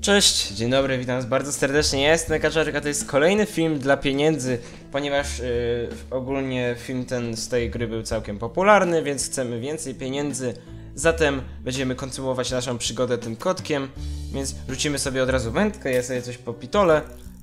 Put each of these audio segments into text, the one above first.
Cześć, dzień dobry, witam was bardzo serdecznie, ja jestem Nagrać, a to jest kolejny film dla pieniędzy, ponieważ ogólnie film ten z tej gry był całkiem popularny, więc chcemy więcej pieniędzy, zatem będziemy kontynuować naszą przygodę tym kotkiem, więc rzucimy sobie od razu wędkę, ja sobie coś popitolę,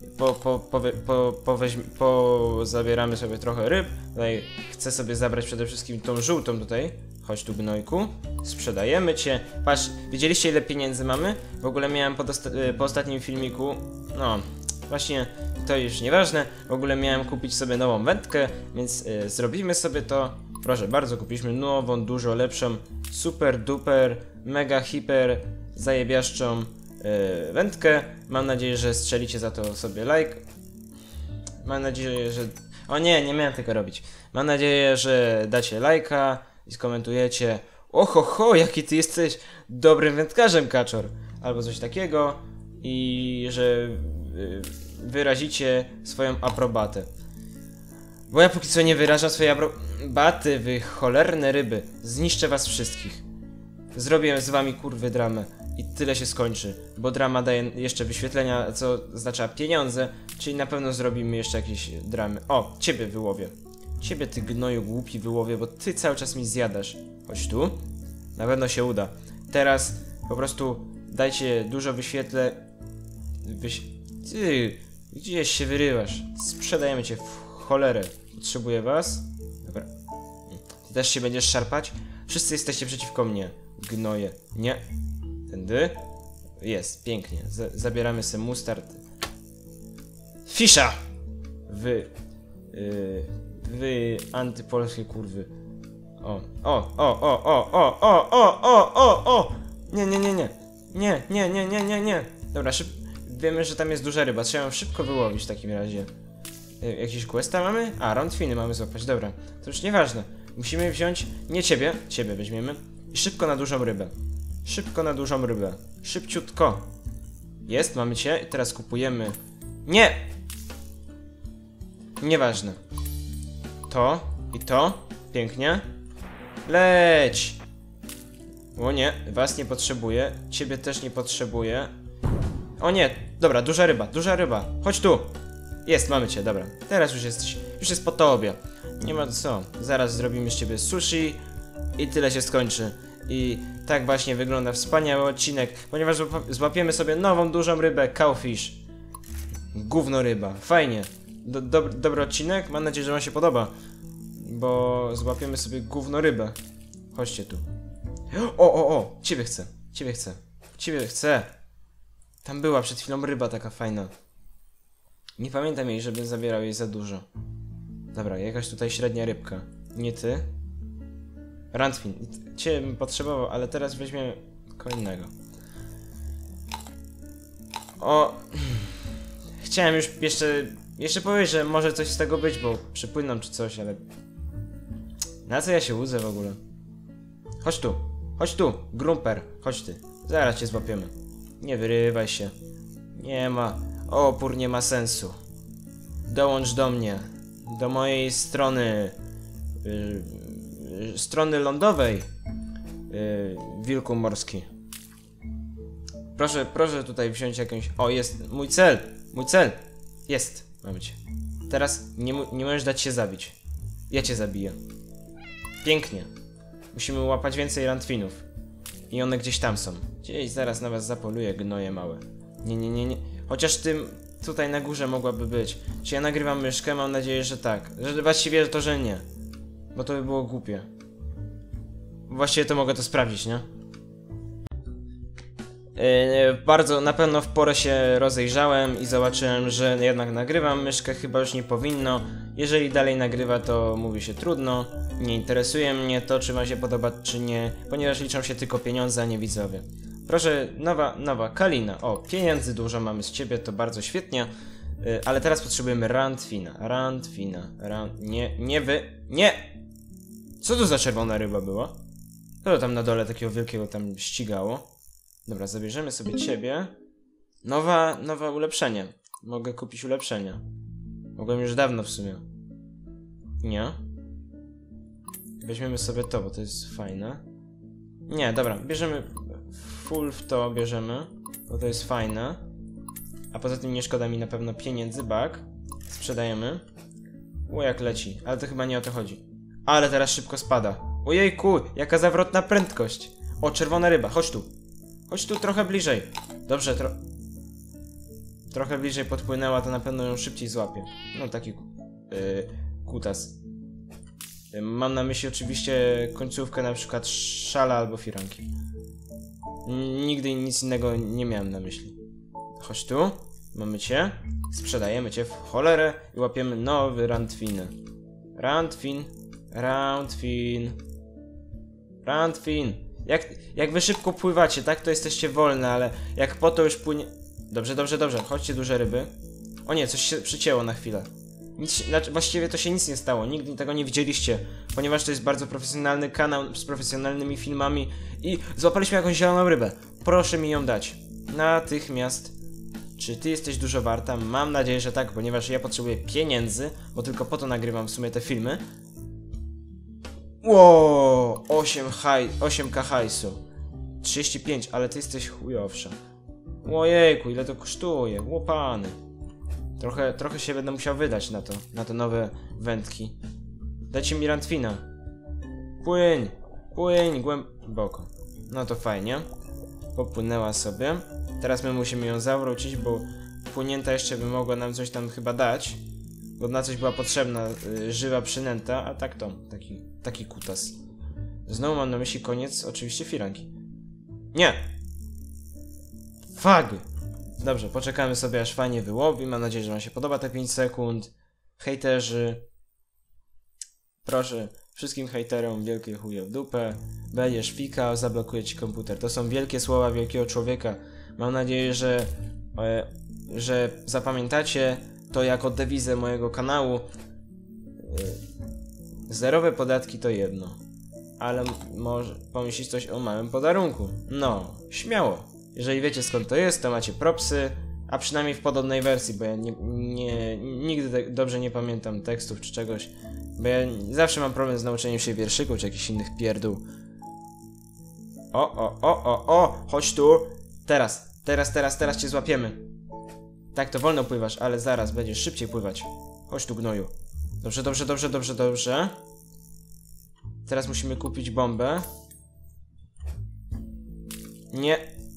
zabieramy sobie trochę ryb, tutaj chcę sobie zabrać przede wszystkim tą żółtą tutaj. Chodź tu, gnojku, sprzedajemy cię. Patrz, widzieliście ile pieniędzy mamy? W ogóle miałem po ostatnim filmiku, no właśnie to już nieważne. W ogóle miałem kupić sobie nową wędkę, więc zrobimy sobie to. Proszę bardzo, kupiliśmy nową, dużo lepszą, super duper, mega hiper, zajebiaszczą wędkę. Mam nadzieję, że strzelicie za to sobie like. Mam nadzieję, że... O nie, nie miałem tego robić. Mam nadzieję, że dacie lajka i skomentujecie: oho, jaki ty jesteś dobrym wędkarzem, kaczor, albo coś takiego, i że wyrazicie swoją aprobatę. Bo ja póki co nie wyrażam swojej aprobaty, wy cholerne ryby. Zniszczę was wszystkich. Zrobię z wami kurwy dramę i tyle się skończy, bo drama daje jeszcze wyświetlenia, co oznacza pieniądze, czyli na pewno zrobimy jeszcze jakieś dramy. O, ciebie wyłowię. Ciebie, ty gnoju głupi, wyłowię, bo ty cały czas mi zjadasz. Chodź tu. Na pewno się uda. Teraz po prostu dajcie dużo wyświetle... Ty, gdzieś się wyrywasz. Sprzedajemy cię w cholerę. Potrzebuję was. Dobra. Ty też się będziesz szarpać? Wszyscy jesteście przeciwko mnie. Gnoje. Nie. Tędy. Jest, pięknie. Zabieramy sobie mustard. Fisza! Wy antypolskie kurwy. Nie. Dobra, wiemy, że tam jest duża ryba. Trzeba ją szybko wyłowić w takim razie. Jakieś questa mamy? A, rątwiny mamy złapać, dobra. To już nieważne. Musimy wziąć, nie ciebie, ciebie weźmiemy. I szybko na dużą rybę. Szybko na dużą rybę. Szybciutko. Jest, mamy cię. I teraz kupujemy. Nie! Nieważne. To i to. Pięknie. Leć! O nie, was nie potrzebuję. Ciebie też nie potrzebuję. O nie, dobra, duża ryba. Chodź tu. Jest, mamy cię, dobra. Teraz już jesteś, już jest po tobie. Nie ma co. Zaraz zrobimy z ciebie sushi i tyle się skończy. I tak właśnie wygląda wspaniały odcinek, ponieważ złapiemy sobie nową, dużą rybę, cowfish. Gówno ryba, fajnie. Dobry odcinek, mam nadzieję, że wam się podoba. Bo złapiemy sobie gówno rybę. Chodźcie tu. O, ciebie chcę. Tam była przed chwilą ryba taka fajna. Nie pamiętam jej, żeby zabierał jej za dużo. Dobra, jakaś tutaj średnia rybka. Nie ty. Randfin. Cię bym potrzebował, ale teraz weźmiemy kogo innego. O. Chciałem już jeszcze powiedzieć, że może coś z tego być, bo przypłyną czy coś, ale... Na co ja się łudzę w ogóle? Chodź tu, grumper, chodź ty. Zaraz cię złapiemy. Nie wyrywaj się. Nie ma... Opór nie ma sensu. Dołącz do mnie. Do mojej strony... strony lądowej. Wilku morski. Proszę tutaj wziąć jakąś... O, jest mój cel. Jest, mamy cię. Teraz nie możesz dać się zabić. Ja cię zabiję. Pięknie. Musimy łapać więcej randwinów. I one gdzieś tam są. Gdzieś zaraz na was zapoluję, gnoje małe. Nie. Chociaż tym tutaj na górze mogłaby być. Czy ja nagrywam myszkę? Mam nadzieję, że tak. Że właściwie to, że nie. Bo to by było głupie. Właściwie to mogę to sprawdzić, nie? Bardzo na pewno w porę się rozejrzałem i zobaczyłem, że jednak nagrywam myszkę, chyba już nie powinno. Jeżeli dalej nagrywa, to mówi się trudno. Nie interesuje mnie to, czy wam się podoba, czy nie, ponieważ liczą się tylko pieniądze, a nie widzowie. Proszę, nowa kalina. O, pieniędzy dużo mamy z ciebie, to bardzo świetnie. Ale teraz potrzebujemy randwina. Nie! Co to za czerwona ryba była? Co to tam na dole takiego wielkiego tam ścigało? Dobra, zabierzemy sobie ciebie. Nowe ulepszenie. Mogę kupić ulepszenia. Mogłem już dawno w sumie. Nie? Weźmiemy sobie to, bo to jest fajne. Nie, dobra, bierzemy full w to, bierzemy. bo to jest fajne. A poza tym nie szkoda mi na pewno pieniędzy, bak. Sprzedajemy. O, jak leci, ale to chyba nie o to chodzi. Ale teraz szybko spada. Ojejku, jaka zawrotna prędkość. O, czerwona ryba, chodź tu. Chodź tu trochę bliżej. Dobrze, trochę bliżej podpłynęła, to na pewno ją szybciej złapię. No taki kutas. Mam na myśli oczywiście końcówkę na przykład szala albo firanki. Nigdy nic innego nie miałem na myśli. Chodź tu, mamy cię. Sprzedajemy cię w cholerę i łapiemy nowy randfin. Randfin. Jak wy szybko pływacie, tak, to jesteście wolne, ale jak po to już płynie... Dobrze. Chodźcie, duże ryby. O nie, coś się przycięło na chwilę. Właściwie to się nic nie stało, nigdy tego nie widzieliście, ponieważ to jest bardzo profesjonalny kanał z profesjonalnymi filmami i złapaliśmy jakąś zieloną rybę. Proszę mi ją dać. Natychmiast. Czy ty jesteś dużo warta? Mam nadzieję, że tak, ponieważ ja potrzebuję pieniędzy, bo tylko po to nagrywam w sumie te filmy. Ło, 8k hajsu. 35, ale ty jesteś chujowsza. Ojejku, ile to kosztuje, łopany. Trochę się będę musiał wydać na te nowe wędki. Dajcie mi randfina. Płyń głęboko. No to fajnie. Popłynęła sobie. Teraz my musimy ją zawrócić, bo płynięta jeszcze by mogła nam coś tam chyba dać. Bo na coś była potrzebna żywa przynęta, a tak to, taki kutas. Znowu mam na myśli koniec, oczywiście firanki. Nie! Fag! Dobrze, poczekamy sobie aż fajnie wyłowi. Mam nadzieję, że wam się podoba te 5 sekund. Hejterzy. Proszę, wszystkim hejterom wielkie chuje w dupę. Będziesz fika, zablokuje ci komputer. To są wielkie słowa wielkiego człowieka. Mam nadzieję, że zapamiętacie to jako dewizę mojego kanału. Zerowe podatki to jedno. Ale może pomyśleć coś o małym podarunku. No, śmiało. Jeżeli wiecie skąd to jest, to macie propsy, a przynajmniej w podobnej wersji, bo ja nigdy dobrze nie pamiętam tekstów czy czegoś, bo ja zawsze mam problem z nauczeniem się wierszyków czy jakichś innych pierdół. Chodź tu, teraz cię złapiemy. Tak, to wolno pływasz, ale zaraz będziesz szybciej pływać. Chodź tu, gnoju. Dobrze. Teraz musimy kupić bombę. Nie.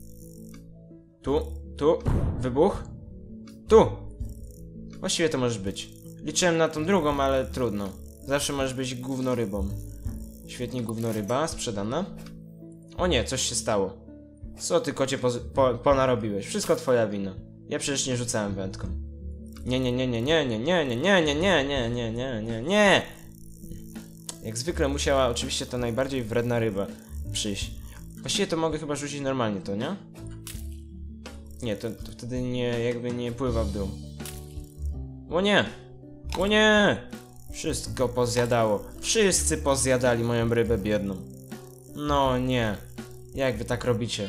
Tu. Wybuch. Tu. Właściwie to możesz być. Liczyłem na tą drugą, ale trudno. Zawsze możesz być gównorybą. Świetnie, gównoryba. Sprzedana. O nie, coś się stało. Co ty, kocie, ponarobiłeś? Wszystko twoja wina. Ja przecież nie rzucałem wędką. Nie. Jak zwykle musiała oczywiście ta najbardziej wredna ryba przyjść. Właściwie to mogę chyba rzucić normalnie, to nie? Nie, to wtedy jakby nie pływa w dół. O nie! Wszystko pozjadało. Wszyscy pozjadali moją rybę biedną. No nie. Jak wy tak robicie?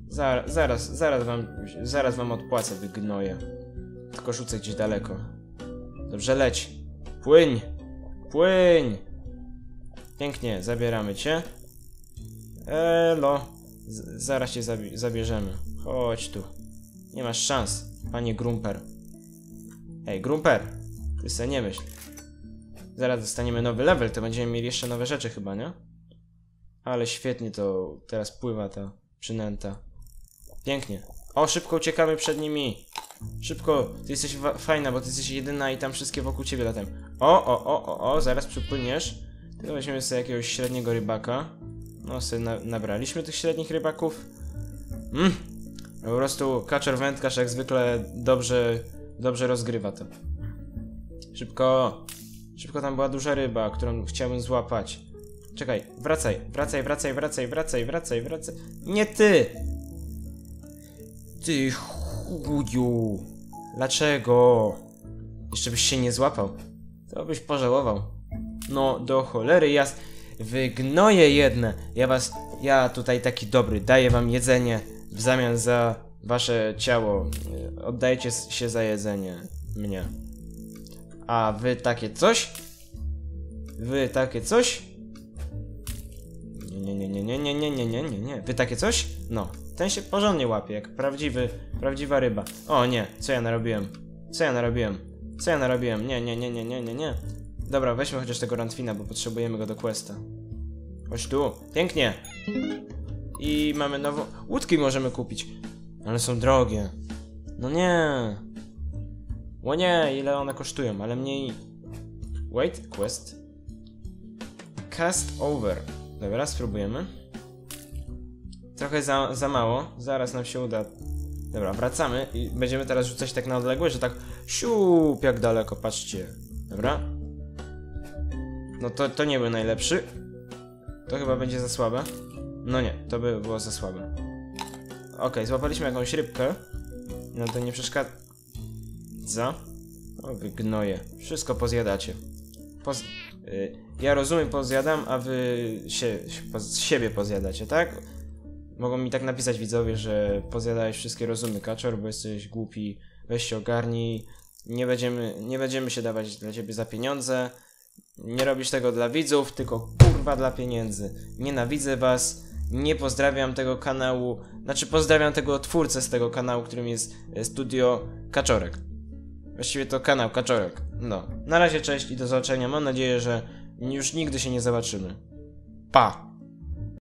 Zaraz wam odpłacę, wy gnoje. Tylko rzucę gdzieś daleko. Dobrze, leć. Płyń! Pięknie, zabieramy cię. Elo. Zaraz cię zabierzemy. Chodź tu. Nie masz szans, panie Grumper. Ej, Grumper! Ty se nie myśl. Zaraz dostaniemy nowy level, to będziemy mieli jeszcze nowe rzeczy chyba, nie? Ale świetnie to teraz pływa ta przynęta. Pięknie. O, szybko uciekamy przed nimi. Szybko, ty jesteś fajna, bo ty jesteś jedyna i tam wszystkie wokół ciebie latają. O, zaraz przypłyniesz. Tylko weźmiemy sobie jakiegoś średniego rybaka. No, sobie nabraliśmy tych średnich rybaków. Po prostu kaczor wędkarz jak zwykle dobrze rozgrywa to. Szybko, tam była duża ryba, którą chciałbym złapać. Czekaj, wracaj. Nie ty! Ty chuju! Dlaczego? Jeszcze byś się nie złapał. To byś pożałował. No do cholery wygnoję jedne. Ja tutaj taki dobry, daję wam jedzenie w zamian za wasze ciało. Oddajcie się za jedzenie mnie. A wy takie coś? Nie. Wy takie coś? No, Ten się porządnie łapie, jak prawdziwa ryba. O nie, co ja narobiłem? Co ja narobiłem? Co ja narobiłem? Nie. Dobra, weźmy chociaż tego rantwina, bo potrzebujemy go do questa. Chodź tu, pięknie. I mamy nową... Łódki możemy kupić. Ale są drogie. No nie. O nie, ile one kosztują, ale mniej... Wait, quest. Cast over. Dobra, spróbujemy. Trochę za mało, zaraz nam się uda. Dobra, wracamy i będziemy teraz rzucać tak na odległość, że tak siup, jak daleko, patrzcie. Dobra. No to nie był najlepszy. To chyba będzie za słabe. No nie, to by było za słabe. Okej, złapaliśmy jakąś rybkę. No to nie przeszkadza. O, wy gnoje. Wszystko pozjadacie. Ja rozumiem, pozjadam, a wy siebie pozjadacie, tak? Mogą mi tak napisać widzowie, że pozjadałeś wszystkie rozumy, kaczor, bo jesteś głupi. Weź się ogarnij. Nie będziemy się dawać dla ciebie za pieniądze. Nie robisz tego dla widzów, tylko kurwa dla pieniędzy. Nienawidzę was. Nie pozdrawiam tego kanału. Znaczy pozdrawiam tego twórcę z tego kanału, którym jest Studio Kaczorek. Właściwie to kanał Kaczorek. No. Na razie cześć i do zobaczenia. Mam nadzieję, że już nigdy się nie zobaczymy. Pa!